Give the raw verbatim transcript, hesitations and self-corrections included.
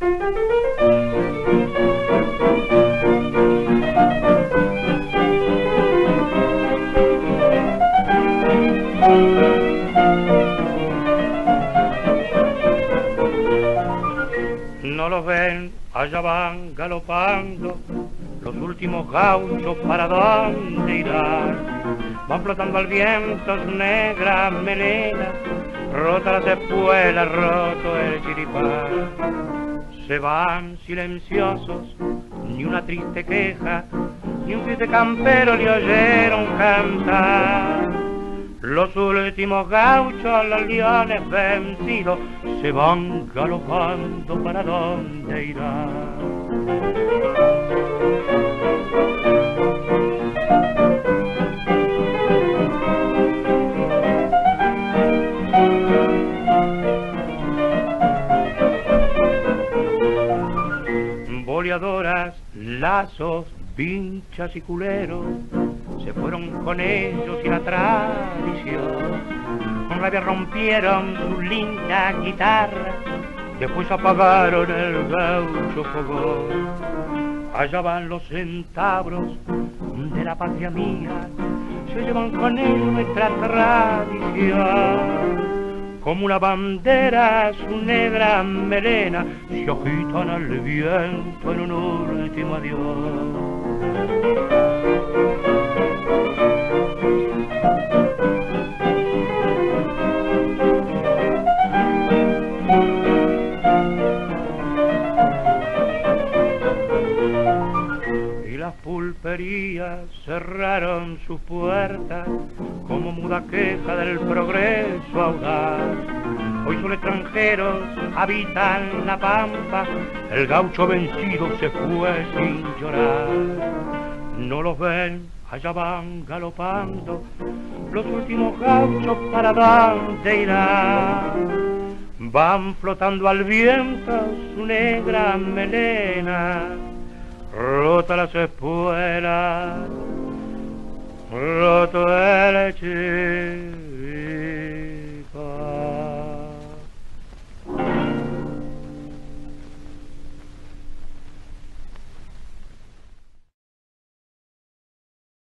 No los ven, allá van galopando los últimos gauchos, ¿para dónde irán? Van flotando al viento su negra melena, rota las espuelas, roto el chiripán. Se van silenciosos, ni una triste queja, ni un triste campero le oyeron cantar. Los últimos gauchos, los leones vencidos, se van galopando, ¿para dónde irán? Boleadoras, lazos, vinchas y culeros, se fueron con ellos y la tradición. Con rabia rompieron su linda guitarra, después apagaron el gaucho fogón. Allá van los centauros de la patria mía, se llevan con ellos nuestra tradición. Como una bandera su negra melena se agitan al viento en un último adiós. Las pulperías cerraron sus puertas como muda queja del progreso audaz. Hoy solo extranjeros habitan la pampa, el gaucho vencido se fue sin llorar. No los ven, allá van galopando los últimos gauchos, ¿para dónde irán? Van flotando al viento su negra melena, rota las espuelas, roto el chiripán.